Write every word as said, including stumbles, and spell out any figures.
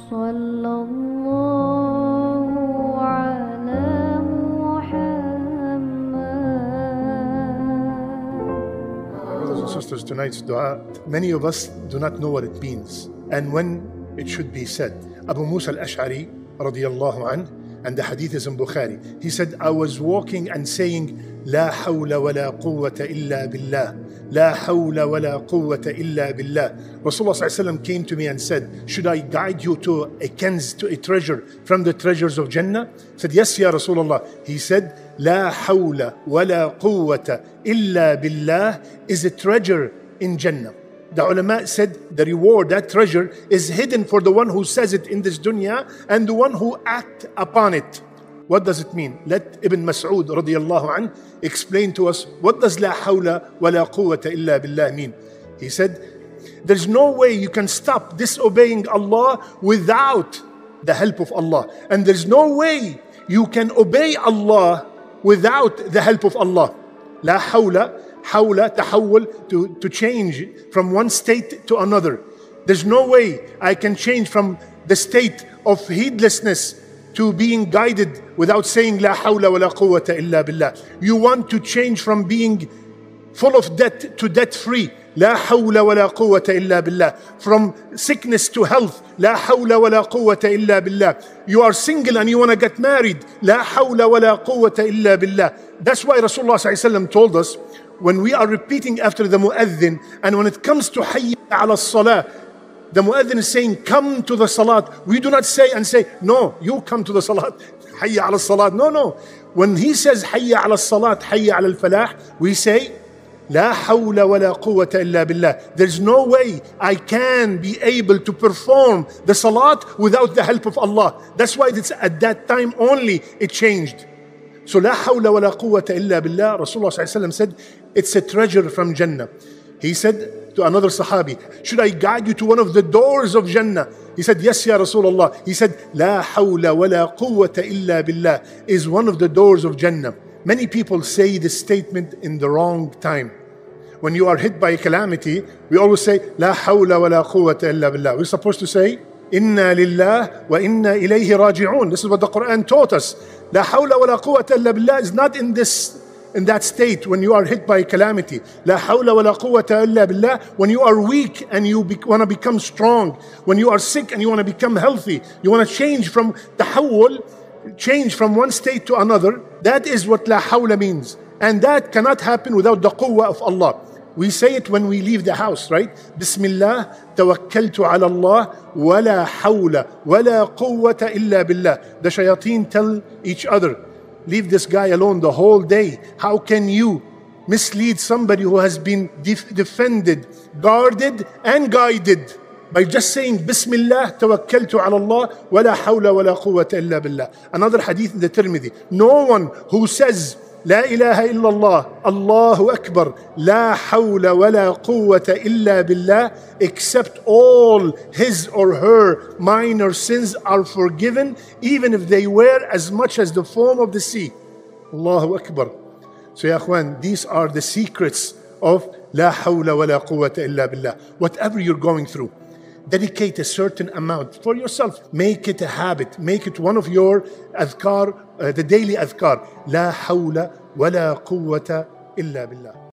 صلى الله على Brothers and sisters, tonight's dua, many of us do not know what it means and when it should be said. Abu Musa al-Ash'ari radiyallahu anh, and the hadith is in Bukhari. He said, I was walking and saying, La hawla wa la quwwata illa billah. La hawla wa la quwwata illa billah. Rasulullah sallallahu alaihi wasallam came to me and said, should I guide you to a kanz, to a treasure from the treasures of Jannah? I said, yes, ya Rasulullah. He said, La hawla wa la quwwata illa billah is a treasure in Jannah. The ulama said the reward, that treasure, is hidden for the one who says it in this dunya and the one who act upon it. What does it mean? Let Ibn Mas'ud radiyallahu anh explain to us, what does la hawla wa la quwwata illa billah mean? He said, there's no way you can stop disobeying Allah without the help of Allah. And there's no way you can obey Allah without the help of Allah. La hawla, hawla, tahawul, to, to change from one state to another. There's no way I can change from the state of heedlessness to being guided without saying La hawla wa la quwwata illa billah. You want to change from being full of debt to debt free. La hawla wa la quwwata illa billah. From sickness to health. La hawla wa la quwwata illa billah. You are single and you want to get married. La hawla wa la quwwata illa billah. That's why Rasulullah sallallahu alaihi wasallam told us, when we are repeating after the mu'adhin, and when it comes to hayya ala salah, the mu'adhin is saying, come to the salat. We do not say and say, no, you come to the salat. Hayya ala salat. No, no. When he says hayya ala salat, hayya ala al-falah, we say, La hawla wa la quwwata illa billah. There's no way I can be able to perform the salat without the help of Allah. That's why it's at that time only it changed. So La hawla wa la quwwata illa billah, Rasulullah sallallahu alaihi wasallam said, it's a treasure from Jannah. He said to another Sahabi, should I guide you to one of the doors of Jannah? He said, yes, ya Rasulullah. He said, La hawla wa la quwwata illa billah is one of the doors of Jannah. Many people say this statement in the wrong time. When you are hit by a calamity, we always say, La hawla wa la quwwata illa billah. We're supposed to say, Inna lillah wa inna ilayhi raji'un. This is what the Quran taught us. La hawla wa la quwwata illa billah is not in this, in that state when you are hit by a calamity. La hawla wa la quwwata illa billah when you are weak and you want to become strong. When you are sick and you want to become healthy. You want to change from tahawul, change from one state to another. That is what la hawla means. And that cannot happen without the quwwah of Allah. We say it when we leave the house, right? Bismillah, tawakkaltu ala Allah, wa la hawla, wa la quwwata illa billah. The shayateen tell each other, leave this guy alone the whole day. How can you mislead somebody who has been def defended, guarded, and guided by just saying Bismillah, tawakkaltu ala Allah, wa la hawla, wa la quwwata illa billah. Another hadith in the Tirmidhi. No one who says La ilaha illallah, Allahu Akbar, La hawla wa la quwwata illa billah, except all his or her minor sins are forgiven, even if they were as much as the foam of the sea. Allahu Akbar. So ya akhwan, these are the secrets of La hawla wa la quwwata illa billah. Whatever you're going through, dedicate a certain amount for yourself. Make it a habit. Make it one of your adhkar, uh, the daily adhkar. La hawla wa la quwwata illa billah.